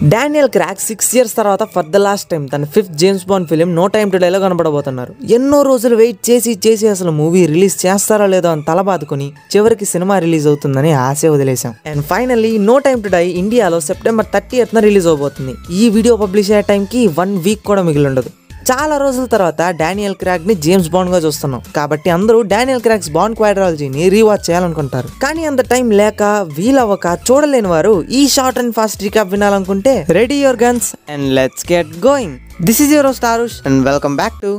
Daniel Craig 6 years తర్వాత for the last time తన 5th James Bond film no time to డైలో కనబడబోతున్నారు. ఎన్నో రోజులు వెయిట్ చేసి అసలు మూవీ రిలీజ్ చేస్తారో లేదో అని తల బాదుకొని చివరికి సినిమా రిలీజ్ అవుతుందని ఆశ వదిలేశాం. And finally no time to die ఇండియాలో September 30th రిలీజ్ అవబోతుంది. ఈ వీడియో పబ్లిష్ అయ్యే టైంకి 1 week కూడా మిగిలి ఉండదు. చాలా రోజుల తర్వాత డానియల్ క్రాగ్ ని జేమ్స్ బాండ్ గా చూస్తున్నాం కాబట్టి అందరూ డానియల్ క్రాగ్స్ బాండ్ క్వాడ్రాలజీని రీవాచ్ చేయాలనుకుంటారు. కానీ అంత టైం లేక వీలవ్వక చూడలేని వారు ఈ షార్ట్ అండ్ ఫాస్ట్ రీకాప్ వినాలనుకుంటే ready your guns and let's get going. This is your host Aarush and welcome back to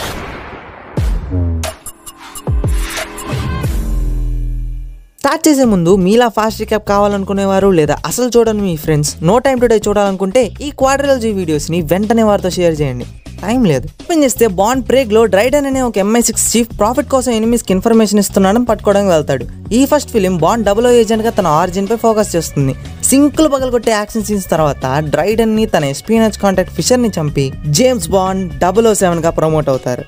start చేసే ముందు మీలా ఫాస్ట్ రీకాప్ కావాలనుకునేవారు లేదా అసలు చూడని మీ friends no time to die చూడాలనుకుంటే ఈ క్వాడ్రాలజీ వీడియోస్ ని వెంటనే వారితో షేర్ చేయండి. టైం లేదు. ఓపెన్ చేస్తే బాండ్ ప్రేగ్ లో డ్రైడెన్ అనే ఒక MI6 చీఫ్ ప్రాఫిట్ కోసం ఎనిమీస్ కి ఇన్ఫర్మేషన్ ఇస్తున్నాడని పట్టుకోవడానికి వెళ్తాడు. ఈ ఫస్ట్ ఫిలిం బాండ్ 00 ఏజెంట్ గా తన ఆరిజిన్ పై ఫోకస్ చేస్తుంది. సింకులు పగలగొట్టే యాక్షన్ సీన్స్ తర్వాత డ్రైడెన్ ని తన ఎస్పీఎన్హెచ్ కాంటాక్ట్ ఫిషర్ ని చంపి జేమ్స్ బాండ్ 007 గా ప్రమోట్ అవుతారు.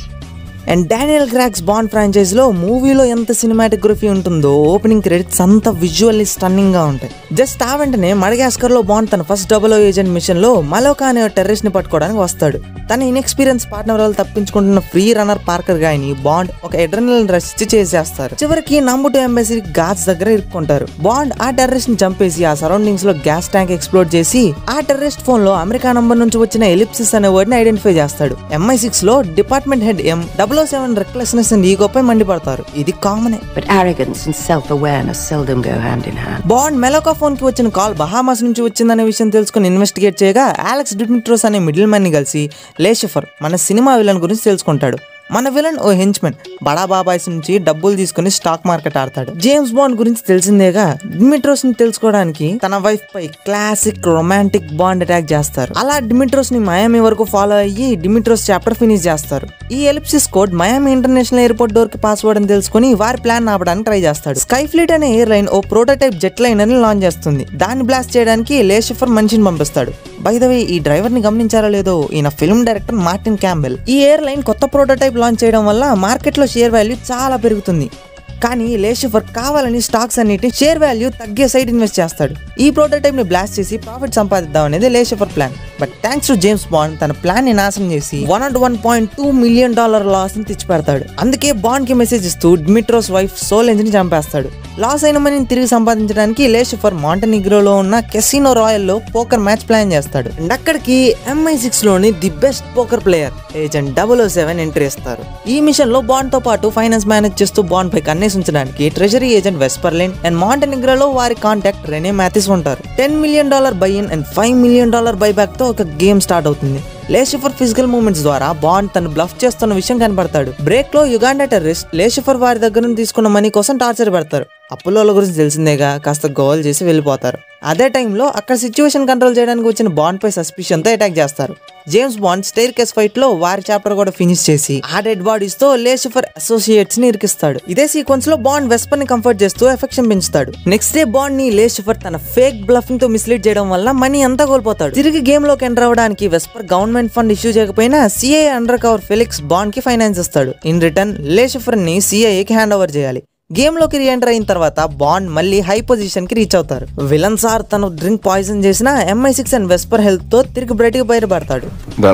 And Daniel Craig's Bond franchise లో మూవీలో ఎంత సినిమాటోగ్రఫీ ఉంటుందో ఓపెనింగ్ క్రెడిట్స్ అంత విజువల్లీ స్టన్నింగ్ గా ఉంటాయి. జస్ట్ ఆ వెంటనే మడగాస్కర్ లో బాండ్ తన ఫస్ట్ 00 ఏజెంట్ మిషన్ లో మలోకా అనే టెర్రరిస్ట్ ని పట్టుకోవడానికి వస్తాడు. తన ఇన్ఎక్స్పీరియన్స్ పార్ట్నర్ వాళ్ళు తప్పించుకుంటున్న ఫ్రీ రన్నర్ పార్కర్ గాయని బాండ్ ఒక అడ్రినలిన్ రష్ చేసేస్తారు. చివరికి నంబర్ 2 ఎంబసీ గార్డ్స్ దగ్గర ఇరుక్కుంటారు. బాండ్ ఆ టెర్రరిస్ట్ ని చంపేసి ఆ సరౌండింగ్స్ లో గ్యాస్ ట్యాంక్ ఎక్స్ప్లోడ్ చేసి ఆ టెర్రరిస్ట్ ఫోన్ లో అమెరికా నంబర్ నుంచి వచ్చిన ఎలిప్సిస్ అనే వర్డ్ ని ఐడెంటిఫై చేస్తాడు. MI6 లో department head 007 recklessness and ego పై మండిపడతారు. ఇది కామనే. But arrogance and self-awareness seldom go hand in hand. Bond మెలోకా ఫోన్ కి వచ్చిన కాల్ బహామాస్ నుంచి వచ్చిందనే విషయం తెలుసుకుని ఇన్వెస్టిగేట్ చేయగా అలెక్స్ డిమిట్రోస్ అనే మిడిల్ మ్యాన్ ని కలిసి లేషఫర్ మన సినిమా విలన్ గురించి తెలుసుకుంటాడు. మన విలన్ ఓ హెంచ్మెన్ బడా బాబాయ్స్ నుంచి డబ్బులు తీసుకుని స్టాక్ మార్కెట్ ఆడతాడు. జేమ్స్ బాండ్ గురించి తెలిసిందేగా డిమిట్రోస్ ని తెలుసుకోవడానికి తన వైఫ్ పై క్లాసిక్ రొమాంటిక్ బాండ్ అటాక్ చేస్తారు. అలా డిమిట్రోస్ ని మయామి వరకు ఫాలో అయ్యి డిమిట్రోస్ చాప్టర్ ఫినిష్ చేస్తారు. ఈ ellipsis code Miami international airport door కి పాస్వర్డ్ అని తెలుసుకుని వారి ప్లాన్ ఆపడానికి ట్రై చేస్తాడు. స్కై ఫ్లీట్ అనే ఎయిర్ లైన్ ఓ ప్రోటోటైప్ జెట్ లైనర్ ని లాంచ్ చేస్తుంది. దాన్ని బ్లాస్ట్ చేయడానికి లేషఫర్ మనిషిని పంపిస్తాడు. బై ద వే ఈ డ్రైవర్ ని గమనించారో లేదో ఈయన ఫిల్మ్ డైరెక్టర్ మార్టిన్ క్యాంబెల్. ఈ ఎయిర్ లైన్ కొత్త ప్రోటోటైప్ లాంచ్ చేయడం వల్ల మార్కెట్ లో షేర్ వాల్యూ చాలా పెరుగుతుంది. కానీ లేషఫర్ కావాలని స్టాక్స్ అన్నిటి షేర్ వాల్యూ తగ్గే సైడ్ ఇన్వెస్ట్ చేస్తాడు. ఈ ప్రోటోటైప్ ని బ్లాస్ట్ చేసి ప్రాఫిట్ సంపాదిద్దాం అనేది Le Chiffre plan. But thanks to James Bond తన ప్లాన్ ని నాశనం చేసి $101.2 million లాస్ ని తెచ్చిపెడతాడు. అందుకే బాండ్ కి మెసేజ్ ఇస్తూ డిమిట్రోస్ వైఫ్ సోలెంజ్ ని చంపేస్తాడు. లాస్ అయిన మనీని తిరిగి సంపాదించడానికి లేషఫర్ మాంటెనిగ్రోలో ఉన్న కెసినో రాయల్ లో పోకర్ మ్యాచ్ ప్లాన్ చేస్తాడు. అండ్ అక్కడికి MI6 లోని the best poker player agent 007 entry ఇస్తారు. ఈ మిషన్ లో బాండ్ తో పాటు ఫైనాన్స్ మేనేజ్ చేస్తూ బాండ్ పై కన్నేసి ఉంచడానికి ట్రెజరీ ఏజెంట్ వెస్పర్లిన్ అండ్ మాంటెనిగ్రోలో వారి కాంటాక్ట్ రెనే మ్యాథిస్ ఉంటారు. $10 million buy in and $5 million buy back తో ఒక గేమ్ స్టార్ట్ అవుతుంది. లేషఫర్ ఫిజికల్ మూవ్మెంట్స్ ద్వారా బాండ్ తను బ్లఫ్ చేస్తున్న విషయం కనబడతాడు. బ్రేక్ లో యుగాండా టెర్రరిస్ట్ లేషఫర్ వారి దగ్గర నుంచి తీసుకున్న మనీ కోసం టార్చర్ పెడతారు. అప్పుల గురించి తెలిసిందేగా కాస్త గోల్ చేసి వెళ్ళిపోతారు. అదే టైంలో అక్కడ సిచ్యువేషన్ కంట్రోల్ చేయడానికి వచ్చిన బాండ్ పై సస్పిషన్ తో అటాక్ చేస్తారు. James Bond staircase fight లో వారి చాప్టర్ కూడా ఫినిష్ చేసి ఆ డెడ్ బాడీస్ తో లేషఫర్ అసోసియేట్స్ ని ఇరికిస్తాడు. ఇదే సీక్వెన్స్ లో బాండ్ వెస్పర్ ని కంఫర్ట్ చేస్తూ ఎఫెక్షన్ పెంచుతాడు. నెక్స్ట్ డే బాండ్ ని లేషఫర్ తన ఫేక్ బ్లఫింగ్ తో మిస్లీడ్ చేయడం వల్ల మనీ అంతా కోల్పోతాడు. తిరిగి గేమ్ లోకి ఎంటర్ అవ్వడానికి వెస్పర్ గవర్నమెంట్ ఫండ్ ఇష్యూ చేయకపోయినా CIA undercover Felix Bond కి ఫైనాన్స్ ఇస్తాడు. ఇన్ రిటర్న్ లేషఫర్ ని CIA కి హ్యాండ్ ఓవర్ చేయాలి. గేమ్ లోకి రీఎంటర్ అయిన తర్వాత బాండ్ మళ్ళీ హై పొజిషన్ కి రీచ్ అవుతారు. విలన్ సార్ తను డ్రింక్ పాయిజన్ చేసిన MI6 అండ్ వెస్పర్ హెల్త్ తో తిరిగి బయటకు బయటపడతాడు.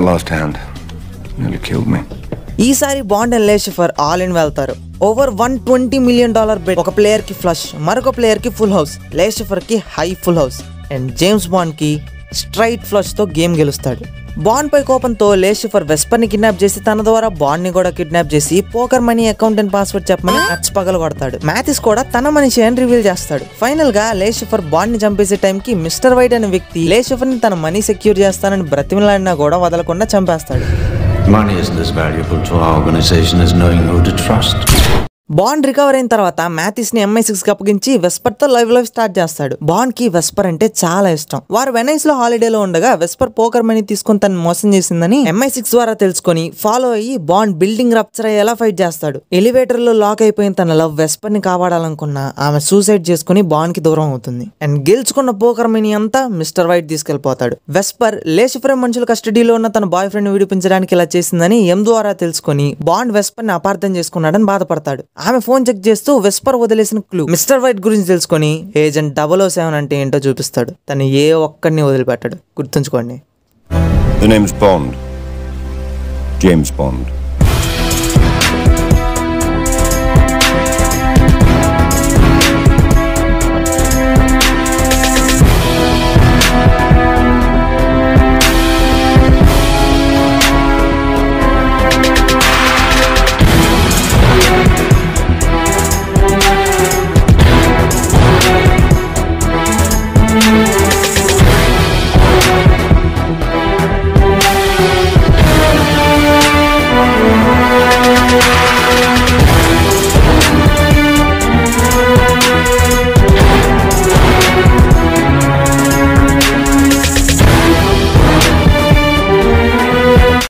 ఈసారి Bond and Le Chiffre all in వెళ్తారు. Over $120 million bet. ఒక ప్లేయర్ కి ఫ్లష్, మరొక ప్లేయర్ కి ఫుల్ హౌస్, లేషఫర్ కి high full house and James Bond కి స్ట్రైట్ ఫ్లష్ తో గేమ్ గెలుస్తాడు. బాండ్ పై కోపంతో లేషఫర్ వెస్పర్ ని కిడ్నాప్ చేసి తన ద్వారా బాండ్ ని కూడా కిడ్నాప్ చేసి poker money account and password చెప్పమని నట్స్ పగల కొడతాడు. మ్యాథిస్ కూడా తన మనిషి అని రివీల్ చేస్తాడు. ఫైనల్ గా లేషఫర్ బాండ్ ని చంపేసే టైం కి మిస్టర్ వైట్ అనే వ్యక్తి లేషఫర్ ని తన మనీ సెక్యూర్ చేస్తానని బ్రతిమలాడినా కూడా వదలకుండా చంపేస్తాడు. Money isn't as valuable to our organization as knowing who to trust. Bond recover అయిన తర్వాత మ్యాథిస్ ని MI6 కి అప్పగించి వెస్పర్ తో లైఫ్ స్టార్ట్ చేస్తాడు. బాండ్ కి వెస్పర్ అంటే చాలా ఇష్టం. వారు వెనైస్ లో హాలిడేలో ఉండగా వెస్పర్ పోకర్ మనీ తీసుకుని తను మోసం చేసిందని MI6 ద్వారా తెలుసుకుని ఫాలో అయ్యి బాండ్ బిల్డింగ్ రప్చర్ అయ్యేలా ఫైట్ చేస్తాడు. ఎలివేటర్ లో లాక్ అయిపోయిన తన లవ్ వెస్పర్ ని కాపాడాలనుకున్నా ఆమె సూసైడ్ చేసుకుని బాండ్ కి దూరం అవుతుంది. అండ్ గెలుచుకున్న పోకర్ మనీ అంతా మిస్టర్ వైట్ తీసుకెళ్లిపోతాడు. వెస్పర్ లేషఫర్ మనుషుల కస్టడీలో ఉన్న తన బాయ్ ఫ్రెండ్ విడిపించడానికి ఇలా చేసిందని M ద్వారా తెలుసుకుని బాండ్ వెస్పర్ ని అపార్థం చేసుకున్నాడని బాధపడతాడు. ఆమె ఫోన్ చెక్ చేస్తూ వెస్పర్ వదిలేసిన క్లూ మిస్టర్ వైట్ గురించి తెలుసుకొని ఏజెంట్ 007 అంటే ఏంటో చూపిస్తాడు. తను ఏ ఒక్కడిని వదిలిపెట్టాడు, గుర్తుంచుకోండి. The name's Bond. James Bond.